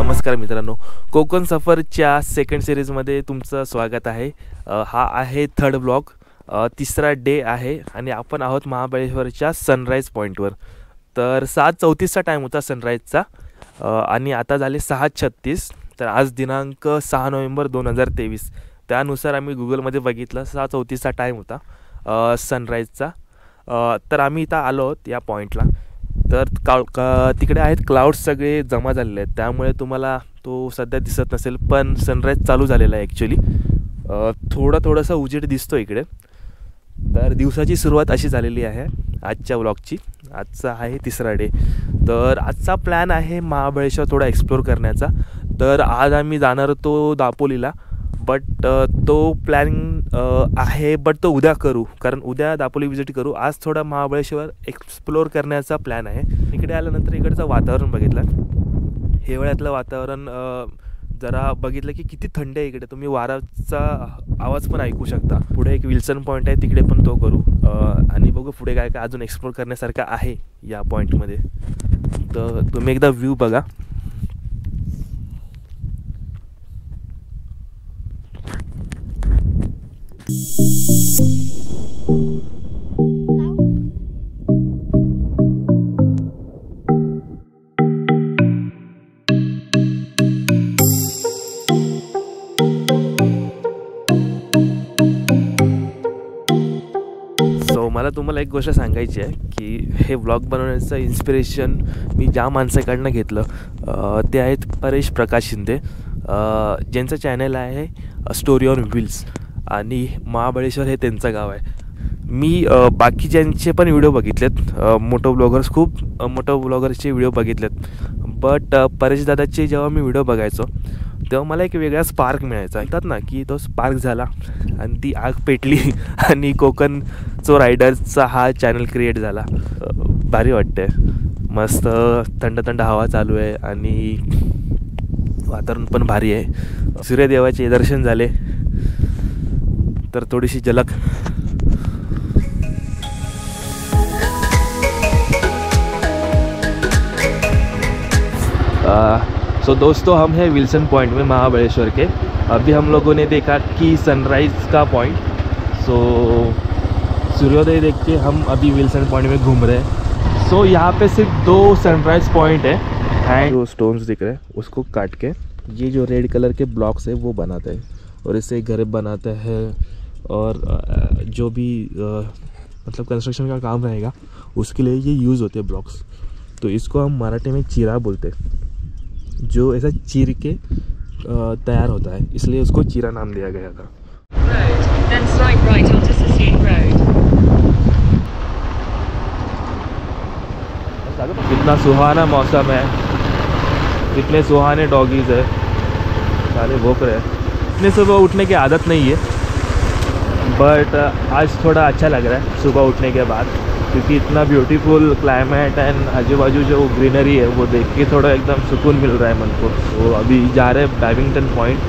नमस्कार मित्रांनो, कोकण सफरच्या सेकंड सिरीजमध्ये तुमचं स्वागत आहे। हा आहे थर्ड ब्लॉग, तिसरा डे आहे आणि आपण आहोत महाबळेश्वरच्या सनराईज पॉईंटवर। तर 7:34चा टाईम होता सनराईजचा आणि आता झाले 6:36। तर आज दिनांक 6 नोव्हेंबर 2023। त्यानुसार आम्ही गुगलमध्ये बघितलं 6:34चा टाईम होता सनराईजचा। तर आम्ही इथं आलो आहोत या पॉईंटला। तर तिकडे आहेत क्लाउड्स सगळे जमा झालेले आहेत, त्यामुळे तुम्हाला तो सध्या दिसत नसेल, पण सनराईज चालू झालेला आहे ॲक्च्युली। थोडासा उजेड दिसतो इकडे। तर दिवसाची सुरुवात अशी झालेली आहे आजच्या व्लॉगची। आजचा आहे तिसरा डे। तर आजचा प्लॅन आहे महाबळेश्वर थोडा एक्सप्लोर करण्याचा। तर आज आम्ही जाणार होतो दापोलीला, बट तो प्लॅनिंग आहे, बट तो उद्या करू, कारण उद्या दापोली विजिट करू। आज थोडा महाबळेश्वर एक्सप्लोर करण्याचा प्लॅन आहे। इकडे आल्यानंतर इकडचं वातावरण बघितलं, हिवाळ्यातलं वातावरण जरा बघितलं की किती थंड आहे इकडे। तुम्ही वाऱ्याचा आवाज पण ऐकू शकता। पुढे एक विल्सन पॉईंट आहे, तिकडे पण तो करू आणि बघू पुढे काय काय अजून एक्सप्लोर करण्यासारखं आहे या पॉईंटमध्ये। तर तुम्ही एकदा व्ह्यू बघा। मला तुम्हाला एक गोष्ट सांगायची आहे की हे व्लॉग बनवण्याचं इन्स्पिरेशन मी ज्या माणसाकडनं घेतलं ते आहेत परेश प्रकाश शिंदे, ज्यांचं चॅनल आहे स्टोरी ऑन व्हील्स आणि महाबळेश्वर हे त्यांचं गाव आहे। मी बाकीच्यांचे पण व्हिडिओ बघितलेत, मोटो ब्लॉगर्सचे व्हिडिओ बघितलेत, बट परेश दादाचे जेव्हा मी व्हिडिओ बघायचो तेव्हा मला एक वेगळा स्पार्क मिळायचा। म्हणतात ना की तो स्पार्क झाला आणि ती आग पेटली आणि कोकणचो रायडर्सचा हा चॅनल क्रिएट झाला। भारी वाटते, मस्त थंड थंड हवा चालू आहे आणि वातावरण पण भारी आहे। सूर्यदेवाचे दर्शन झाले, तर थोडीशी झलक। तो दोस्तों, हम हैं विल्सन पॉइंट में महाबळेश्वर के। अभी हम लोगों ने देखा कि सनराइज़ का पॉइंट, सो सूर्योदय देख के हम अभी विल्सन पॉइंट में घूम रहे हैं। सो यहाँ पे सिर्फ 2 सनराइज़ पॉइंट है एंड जो स्टोन्स दिख रहे हैं उसको काट के ये जो रेड कलर के ब्लॉक्स है वो बनाते हैं और इससे घर बनाते हैं और जो भी मतलब कंस्ट्रक्शन का काम रहेगा उसके लिए ये यूज़ होते हैं ब्लॉक्स। तो इसको हम मराठी में चीरा बोलते हैं, जो ऐसा चीर के तैयार होता है, इसलिए उसको चीरा नाम दिया गया था। कितना सुहाना मौसम है, कितने सुहाने डॉगीज़ है, सारे भौंक रहे हैं। इतने सुबह उठने की आदत नहीं है, बट आज थोड़ा अच्छा लग रहा है सुबह उठने के बाद, क्योंकि इतना ब्यूटीफुल क्लाइमेट एंड आजू बाजू जो ग्रीनरी है वो देख के थोड़ा एकदम सुकून मिल रहा है मन को। तो अभी जा रहे हैं बैबिंगटन पॉइंट।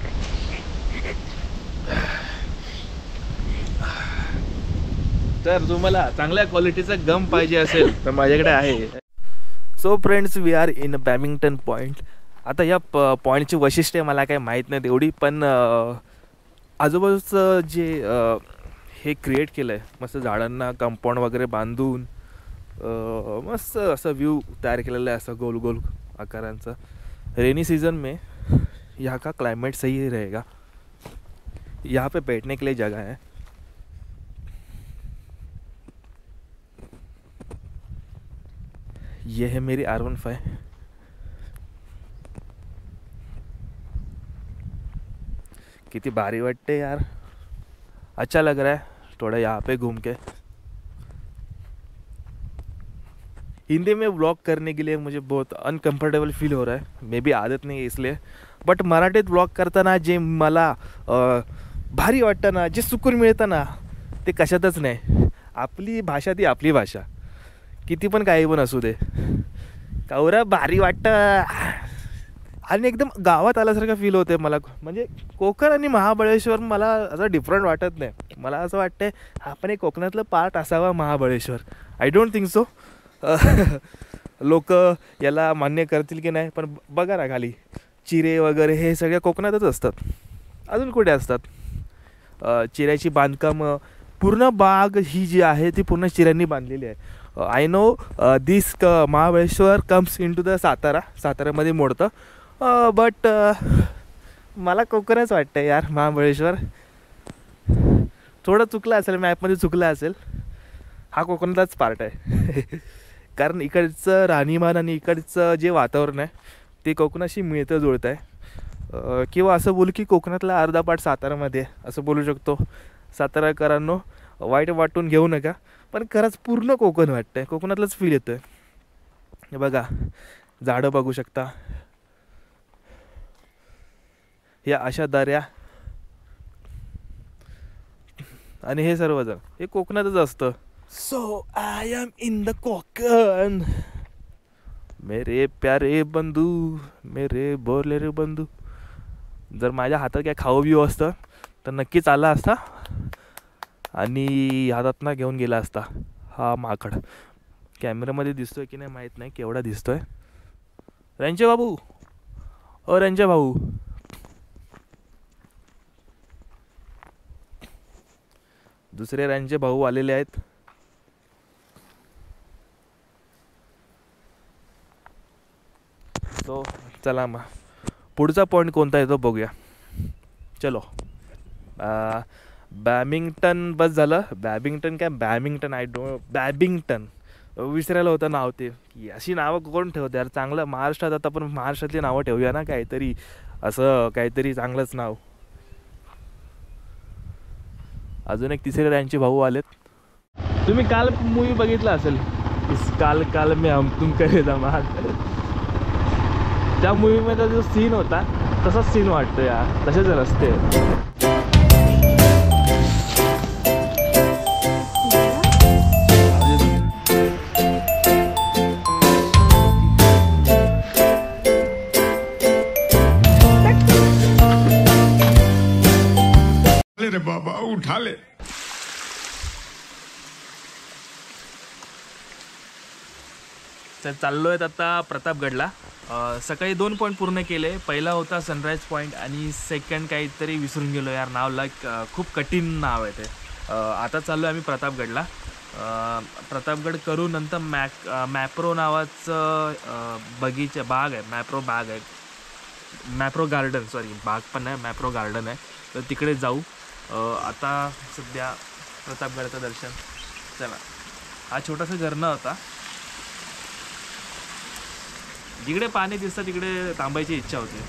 तर तुम्हाला चांगल्या क्वालिटीचा गम पाहिजे असेल तर माझ्याकडे आहे। So friends, we are in Babington point. आता या पॉईंटची वैशिष्ट्ये मला काय माहीत नाही तेवढी, पण आजूबाजूचं जे हे क्रिएट केलं आहे मस्त, झाडांना कंपाऊंड वगैरे बांधून मस्त असं व्यू तयार केलेला आहे, असं गोल गोल आकारांचा। रेनी सीज़न में यहाँ का क्लाइमेट सही रहेगा। यहाँ पे बैठने के लिए जगह है। ये है मेरी R15। कितनी भारी वाटते यार, अच्छा लग रहा है थोड़ा यहाँ पे घूम के। हिंदी में व्लॉग करने के लिए मुझे बहुत अनकम्फर्टेबल फील हो रहा है, मे बी आदत नहीं है इसलिए। बट मराठीत व्लॉग करताना जे मला भारी वाटतं ना, जे सुकून मिळतं ना, ते कशातच नाही। आपली भाषा ती आपली भाषा, किती पण काही पण असू दे, कवरा भारी वाटतं आणि एकदम गावात आल्यासारखं फील होते मला। म्हणजे कोकण आणि महाबळेश्वर मला असं डिफरंट वाटत नाही। मला असं वाटतं आपण एक कोकणातलं पार्ट असावा Mahabaleshwar. I don't think so लोक याला मान्य करतील की नाही, पण बघा ना खाली चिरे वगैरे हे सगळ्या कोकणातच असतात, अजून कुठे असतात. चिऱ्याची बांधकामं, पूर्ण बाग ही जी आहे ती पूर्ण चिऱ्यांनी बांधलेली आहे. I know this Mahabaleshwar comes into the साताऱ्यामध्ये मोडतं, बट मला कोकणच वाटतं यार. महाबळेश्वर थोडं चुकलं असेल, मॅपमध्ये चुकलं असेल. हा कोकणातलाच पार्ट आहे. कारण इकडचं राहणीमान आणि इकडचं जे वातावरण आहे ते कोकणाशी मिळतं जुळतं आहे. किंवा असं बोलू की कोकणातला अर्धा पार्ट साताऱ्यामध्ये असं बोलू शकतो. साताराकरांनो वाईट वाटून घेऊ नका, पण खरंच पूर्ण कोकण वाटतं आहे, कोकणातलंच फील येतं आहे. हे बघा, झाडं बघू शकता, या अशा दऱ्या, आणि हे सर्वजण हे कोकणातच असतं. So I am in the Konkan, मेरे प्यारे बंधू, मेरे बोरले रे बंधू. जर माझ्या हातात काय खाऊ बिऊ असतं तर नक्कीच आला असता आणि हातातनं घेऊन गेला असता हा माकड. कॅमेऱ्यामध्ये दिसतोय की नाही माहीत नाही, केवढा दिसतोय. रंजे बाबू, ओ रंजे भाऊ, दुसरे रंजे भाऊ आलेले आहेत. तो चला मग पुढचा पॉईंट कोणता येतो बघूया. चलो, बॅमिंग्टन बस झालं. बॅमिंग्टन आय डोंट, बॅबिंग्टन विसरायला होतं नाव ते. अशी नावं कोण ठेवते यार. चांगलं महाराष्ट्रात आता आपण महाराष्ट्रातली नावं ठेवूया ना, काहीतरी असं काहीतरी चांगलंच नाव. अजून एक तिसरे त्यांचे भाऊ आलेत. तुम्ही काल मूवी बघितला असेल, इस काल काल में हम तुम करे धमाल. त्या मूवीमध्ये जो सीन होता तसाच सीन वाटतो यार, तसेच रस्ते. रे बाबा उठा ले. तर चाललो आहेत आता प्रतापगडला. सकाळी 2 पॉईंट पूर्ण केले. पहिला होता सनराईज पॉईंट आणि सेकंड काहीतरी विसरून गेलो यार नावला, खूप कठीण नाव आहे ते. आता चाललो आहे आम्ही प्रतापगडला. प्रतापगड करून नंतर मॅप्रो नावाचं बाग आहे, मॅप्रो गार्डन, सॉरी बाग पण नाही, मॅप्रो गार्डन आहे. तर तिकडे जाऊ. आता सध्या प्रतापगडचं दर्शन. चला, हा छोटासा झरणा होता. जिकडे पाणी दिसतं तिकडे थांबायची इच्छा होती.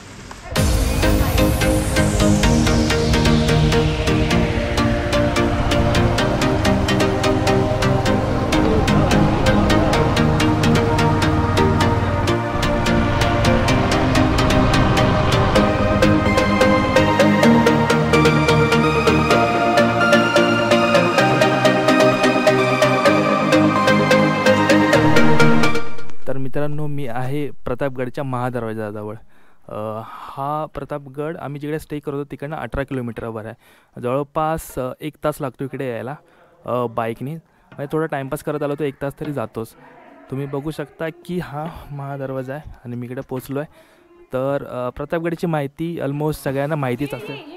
तर मित्रांनो, मी आहे प्रतापगडच्या महादरवाजाजवळ. हा प्रतापगड आम्ही जिकडे स्टे करतो तिकडनं 18 किलोमीटरवर आहे. जवळपास 1 तास लागतो इकडे यायला बाईकनी. म्हणजे थोडा टाईमपास करत आलो तर 1 तास तरी जातोच. तुम्ही बघू शकता की हा महादरवाजा आहे आणि मी इकडे पोचलो आहे. तर प्रतापगडची माहिती ऑलमोस्ट सगळ्यांना माहितीच असेल.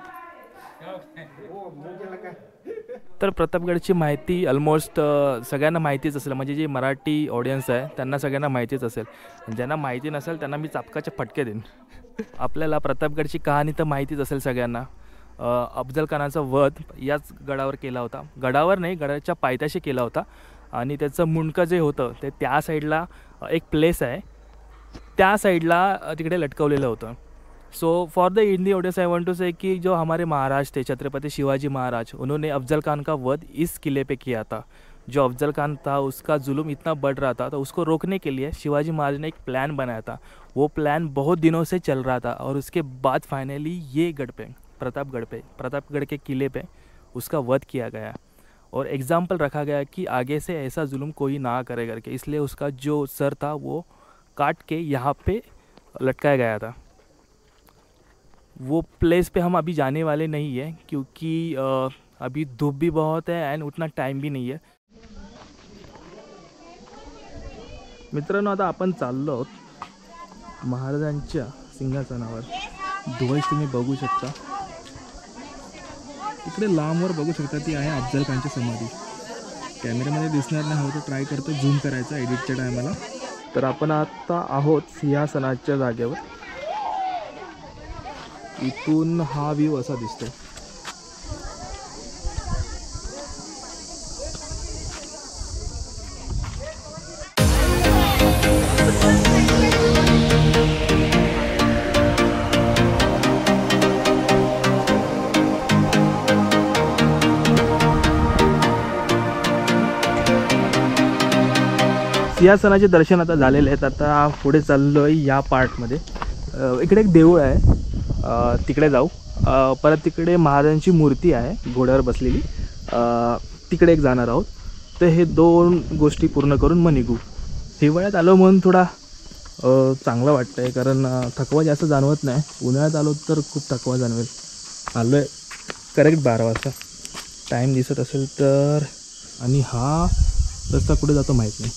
तर प्रतापगडची माहिती ऑलमोस्ट सगळ्यांना माहितीच असेल, म्हणजे जी मराठी ऑडियन्स आहे त्यांना सगळ्यांना माहितीच असेल. ज्यांना माहिती नसेल त्यांना मी चापकाचे फटके देईन. आपल्याला प्रतापगडची कहाणी तर माहितीच असेल सगळ्यांना. अफजल खानाचा वध याच गडावर केला होता. गडावर नाही, गडाच्या पायथ्याशी केला होता. आणि त्याचं मुंडकं जे होतं ते त्या साईडला एक प्लेस आहे, त्या साईडला तिकडे लटकवलेलं होतं. So for the Hindi audience I want to say कि जो हमारे महाराज थे, छत्रपति शिवाजी महाराज, उन्होंने अफजल खान का वध इस किले पे किया था. जो अफजल खान था उसका जुल्म इतना बढ़ रहा था, तो उसको रोकने के लिए शिवाजी महाराज ने एक प्लान बनाया था. वो प्लान बहुत दिनों से चल रहा था और उसके बाद फाइनली ये गढ़ पे, प्रतापगढ़ के किले पे उसका वध किया गया और एग्ज़ाम्पल रखा गया कि आगे से ऐसा जुल्म कोई ना करे करके. इसलिए उसका जो सर था वो काट के यहाँ पे लटकाया गया था. वो प्लेस पे हम अभी जाने वाले नहीं है क्योंकि अभी धूप भी बहुत है एंड उतना टाइम भी नहीं है. मित्रांनो, आता आपण चाललो आहोत महाराजांच्या सिंहासनावर. ध्वज तुम्ही बघू शकता, तिकडे लांबवर बघू शकता, ती आहे अफजल खानची समाधी. कॅमेऱ्यामध्ये दिसणार नाही, तर ट्राय करतो झूम करायचा एडिटच्या टायमाला. तर आपण आता आहोत सिंहासनाच्या जागेवर. इथून हा व्ह्यू असा दिसतो. सिंहासनाचे दर्शन आता झालेले आहेत. आता पुढे चाललो आहे या पार्टमध्ये. इकडे एक देऊळ आहे, तिकडे जाऊ. परत तिकडे महाराजांची मूर्ती आहे घोड्यावर बसलेली, तिकडे एक जाणार आहोत. तर हे 2 गोष्टी पूर्ण करून मग निघू. हिवाळ्यात आलो म्हणून थोडा चांगलं वाटतं आहे, कारण थकवा जास्त जाणवत नाही. उन्हाळ्यात आलो तर खूप थकवा जाणवेल. आलो आहे करेक्ट 12 वाजता, टाईम दिसत असेल तर. आणि हा रस्ता कुठे जातो माहीत नाही.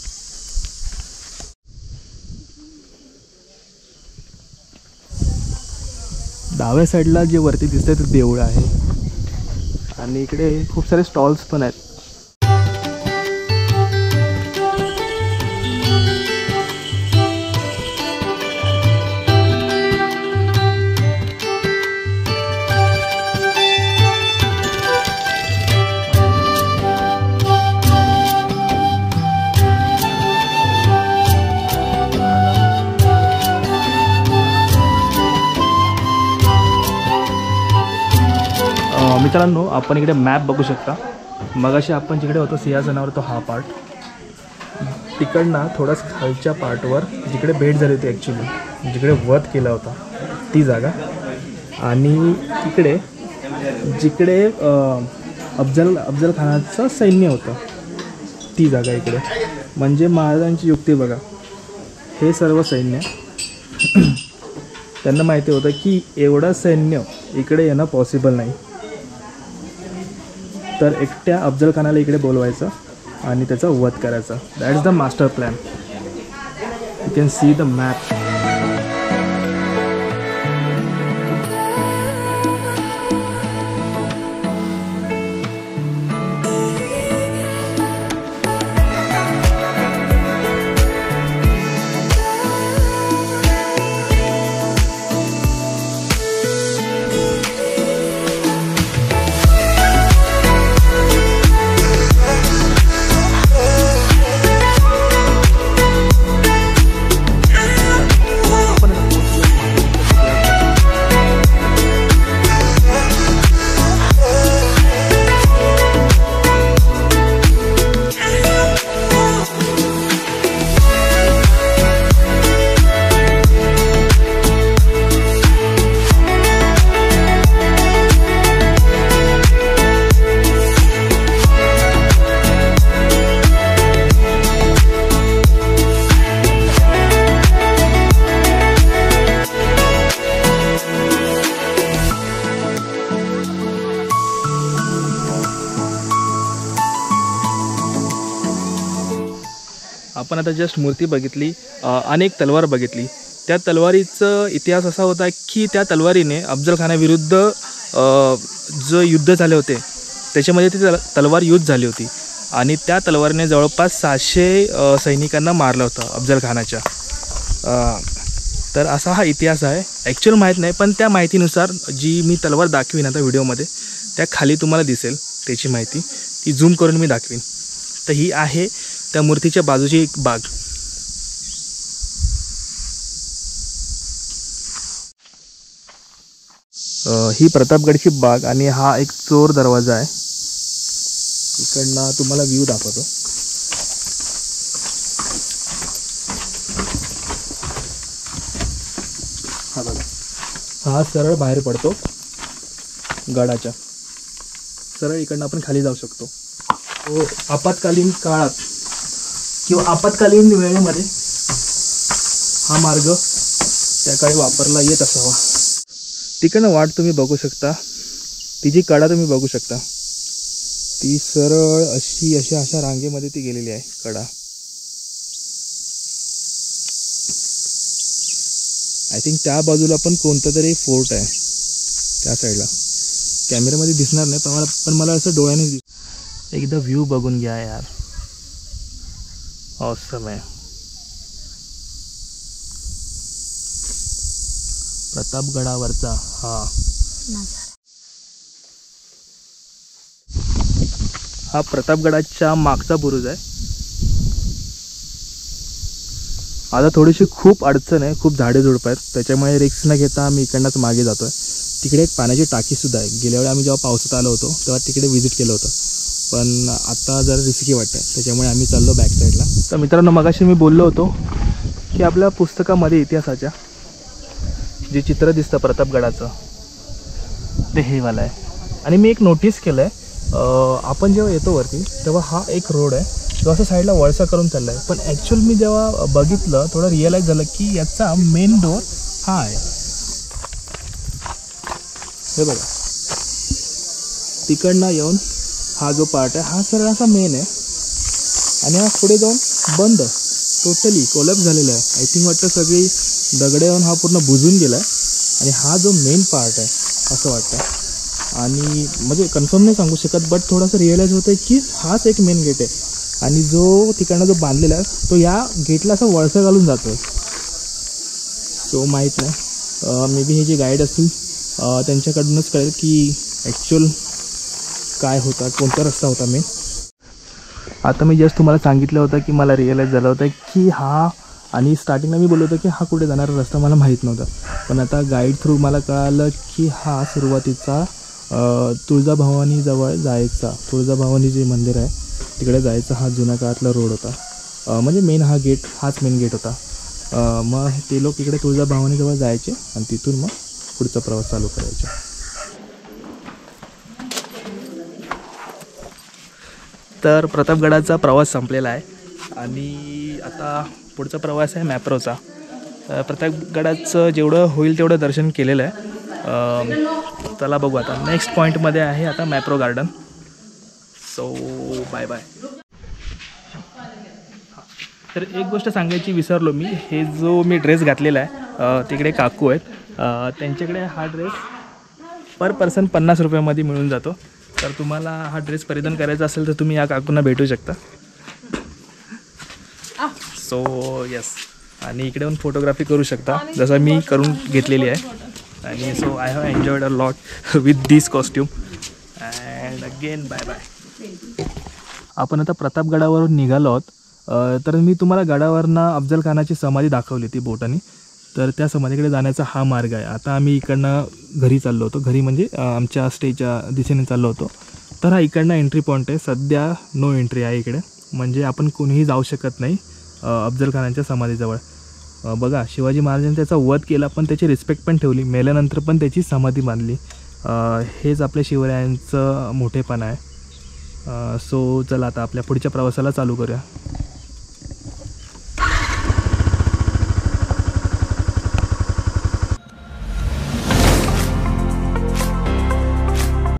डाव्या साईडला जे वरती दिसतंय ते देऊळ आहे, आणि इकडे खूप सारे स्टॉल्स पण आहेत. मित्रांनो, आपण इकडे मॅप बघू शकता. मगाशी आपण जिकडे होतो सिंहासनावर, तो हा पार्ट. तिकडनं थोडंच खालच्या पार्टवर जिकडे भेट झाली होती, ॲक्च्युली जिकडे वध केला होता ती जागा. आणि तिकडे जिकडे अफजल खानाचं सैन्य होतं ती जागा इकडे. म्हणजे महाराजांची युक्ती बघा. हे सर्व सैन्य त्यांना माहिती होतं की एवढं सैन्य इकडे येणं पॉसिबल नाही, तर एकट्या अफजल खानाला इकडे बोलवायचं आणि त्याचा वध करायचा. That is the master plan. You can see the map. आपण आता जस्ट मूर्ती बघितली, अनेक तलवार बघितली. त्या तलवारीचं इतिहास असा होता की त्या तलवारीने अफजल खानाविरुद्ध जो युद्ध झाले होते त्याच्यामध्ये ती तलवार यूज झाली होती, आणि त्या तलवारीने जवळपास 600 सैनिकांना मारलं होतं अफजल खानाच्या. तर असा हा इतिहास आहे. ॲक्च्युअल माहीत नाही, पण त्या माहितीनुसार जी मी तलवार दाखवीन आता व्हिडिओमध्ये, त्या खाली तुम्हाला दिसेल त्याची माहिती. ती झूम करून मी दाखवीन. तर ही आहे त्या मूर्तीच्या बाजूची एक बाग. ही प्रतापगडची बाग, आणि हा एक चोर दरवाजा आहे. इकडनं तुम्हाला व्ह्यू दाखवतो. हा बघा, हा सरळ बाहेर पडतो गडाच्या. सरळ इकडनं आपण खाली जाऊ शकतो. आपत्कालीन काळात किंवा आपत्कालीन वेळेमध्ये हा मार्ग त्या काळी वापरला येत असावा. तिकडनं वाट तुम्ही बघू शकता, तिची कडा तुम्ही बघू शकता. ती सरळ अशा रांगेमध्ये ती गेलेली आहे कडा. आय थिंक त्या बाजूला पण कोणता तरी फोर्ट आहे त्या साईडला. कॅमेऱ्यामध्ये दिसणार नाही पण मला असं डोळ्याने एकदा व्ह्यू बघून घ्या यार, ऑसम आहे. प्रतापगडावरचा हा प्रतापगडाच्या मागचा बुरुज आहे. आता थोडीशी खूप अडचण आहे, खूप झाडे झुडप आहेत, त्याच्यामुळे रिस्क न घेता आम्ही इकडनंच मागे जातोय. तिकडे एक पाण्याची टाकीसुद्धा आहे. गेल्या वेळी आम्ही जेव्हा पावसात आलो होतो तेव्हा तिकडे व्हिजिट केलं होतं, पण आता जरा रिस्की वाटतं, त्याच्यामुळे आम्ही चाललो बॅक साईडला. तर मित्रांनो, मगाशी मी बोललो होतो की आपल्या पुस्तकामध्ये इतिहासाच्या जे चित्र दिसतं प्रतापगडाचं ते हे वाला आहे. आणि मी एक नोटीस केलं आहे, आपण जेव्हा येतो वरती तेव्हा हा एक रोड आहे तो असं साईडला वळसा करून चालला आहे, पण ॲक्च्युअल मी जेव्हा बघितलं थोडं रिअलाईज झालं की याचा मेन डोर हा आहे. हे बघा, तिकडनं येऊन हा जो पार्ट आहे हा सरळ असा मेन आहे आणि हा पुढे जाऊन बंद, टोटली कोलॅप्स झालेला आहे. आय थिंक वाटतं सगळी दगडे येऊन हा पूर्ण बुजून गेला आहे आणि हा जो मेन पार्ट आहे असं वाटतं. आणि म्हणजे कन्फर्म नाही सांगू शकत, बट थोडंसं रिअलाईज होतं आहे की हाच एक मेन गेट आहे आणि जो तिकडनं जो बांधलेला आहे तो या गेटला असं वळसा घालून जातो आहे. सो माहीत नाही, मे बी हे जे गाईड असतील त्यांच्याकडूनच कळेल की ॲक्च्युअल काय होता, कोणता रस्ता होता मेन. आता मी जस्ट तुम्हाला सांगितलं होतं की मला रिअलाईज झालं होतं की हा, आणि स्टार्टिंगला मी बोललो होतो की हा कुठे जाणारा रस्ता मला माहीत नव्हता, पण आता गाईड थ्रू मला कळालं की हा सुरुवातीचा तुळजाभवानीजवळ जायचा, तुळजाभवानी जे मंदिर आहे तिकडे जायचा हा जुन्या काळातला रोड होता. म्हणजे मेन हा गेट, हाच मेन गेट होता. मग ते लोक इकडे तुळजाभवानीजवळ जायचे आणि तिथून मग पुढचा प्रवास चालू करायचा. तर प्रतापगडाचा प्रवास संपलेला आहे आणि आता पुढचा प्रवास आहे मॅप्रोचा. प्रतापगडाचं जेवढं होईल तेवढं दर्शन केलेलं आहे. चला बघू आता नेक्स्ट पॉईंटमध्ये आहे आता Mapro garden. So bye bye. तर एक गोष्ट सांगायची विसरलो मी, हे जो मी ड्रेस घातलेला आहे तिकडे काकू आहेत, त्यांच्याकडे हा ड्रेस पर पर्सन 50 रुपयामध्ये मिळून जातो. तर तुम्हाला हा ड्रेस परिधान करायचा असेल तर तुम्ही या काकूंना भेटू शकता. सो यस, आणि इकडे येऊन फोटोग्राफी करू शकता जसं मी करून घेतलेली आहे. आणि so I have enjoyed a lot with this costume and again bye bye. आपण आता प्रतापगडावरून निघालो आहोत. तर मी तुम्हाला गडावरनं अफजल खानाची समाधी दाखवली ती बोटाने, तर त्या समाधीकडे जाण्याचा हा मार्ग आहे. आता आम्ही इकडनं घरी चाललो होतो, घरी म्हणजे आमच्या स्टेच्या दिशेने चाललो होतो. तर हा इकडनं एंट्री पॉईंट आहे. सध्या नो एंट्री आहे इकडे, म्हणजे आपण कोणीही जाऊ शकत नाही अफजल खानाच्या समाधीजवळ. बघा, शिवाजी महाराजांनी त्याचा वध केला पण त्याची रिस्पेक्ट पण ठेवली, मेल्यानंतर पण त्याची समाधी बांधली. हेच आपल्या शिवरायांचं मोठेपण आहे. सो चला आता आपल्या पुढच्या प्रवासाला चालू करूया.